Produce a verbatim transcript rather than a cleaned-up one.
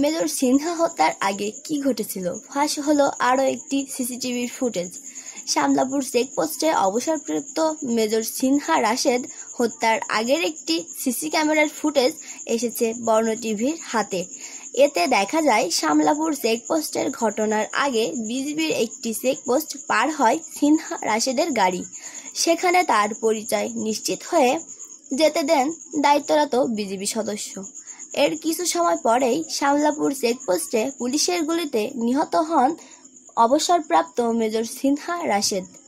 Major Sinha হত্যার আগে কি ঘটেছিল? ফাঁস হলো আরও একটি সিসিটিভির ফুটেজ। শামলাপুর চেকপোস্টে অবসরপ্রাপ্ত মেজর সিনহা রাশেদ হত্যার আগের একটি সিসি ক্যামেরার ফুটেজ এসেছে বর্ণ টিভির হাতে। এতে দেখা যায়, শামলাপুর চেকপোস্টের ঘটনার আগে বিজিবির একটি চেকপোস্ট পার হয় সিনহা রাশেদের গাড়ি। সেখানে তার পরিচয় নিশ্চিত হয়ে যেতে দেন দায়িত্বরত বিজিবি সদস্য। এর কিছু সময় পরেই শামলাপুর চেকপোস্টে পুলিশের গুলিতে নিহত হন অবসরপ্রাপ্ত মেজর সিনহা রাশেদ।